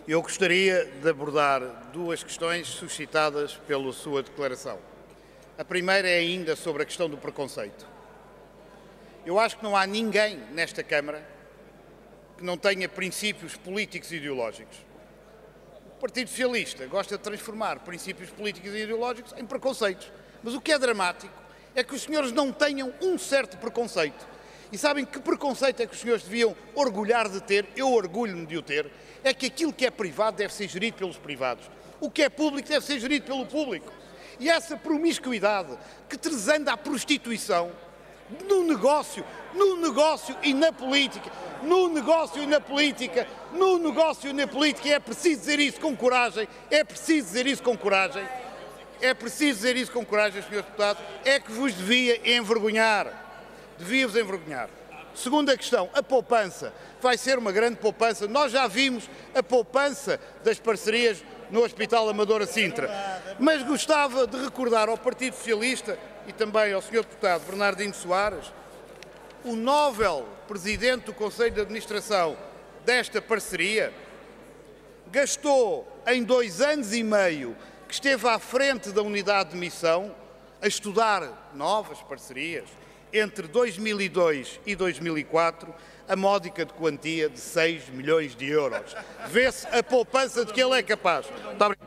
Eu gostaria de abordar duas questões suscitadas pela sua declaração. A primeira é ainda sobre a questão do preconceito. Eu acho que não há ninguém nesta Câmara que não tenha princípios políticos e ideológicos. O Partido Socialista gosta de transformar princípios políticos e ideológicos em preconceitos. Mas o que é dramático é que os senhores não tenham um certo preconceito. E sabem que preconceito é que os senhores deviam orgulhar de ter? Eu orgulho-me de o ter. É que aquilo que é privado deve ser gerido pelos privados. O que é público deve ser gerido pelo público. E essa promiscuidade que desanda à prostituição no negócio e na política, e é preciso dizer isso com coragem, Sr. Deputado, é que vos devia envergonhar. Devia-vos envergonhar. Segunda questão, a poupança. Vai ser uma grande poupança. Nós já vimos a poupança das parcerias no Hospital Amadora Sintra. Mas gostava de recordar ao Partido Socialista e também ao Sr. Deputado Bernardino Soares, o Nobel Presidente do Conselho de Administração desta parceria gastou em 2 anos e meio que esteve à frente da unidade de missão a estudar novas parcerias, entre 2002 e 2004, a módica de quantia de 6 milhões de euros. Vê-se a poupança de que ele é capaz. Muito obrigado.